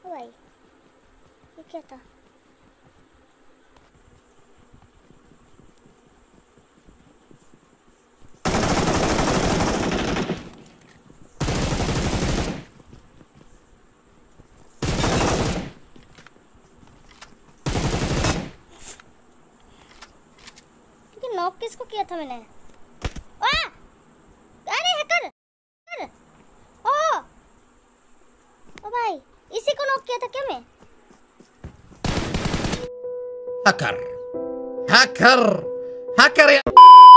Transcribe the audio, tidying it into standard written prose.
ओ भाई ये क्या था? नॉक किसको किया था मैंने? अरे हैकर! ओ भाई इसी को नॉक किया था क्या मैं? Hacker hacker hacker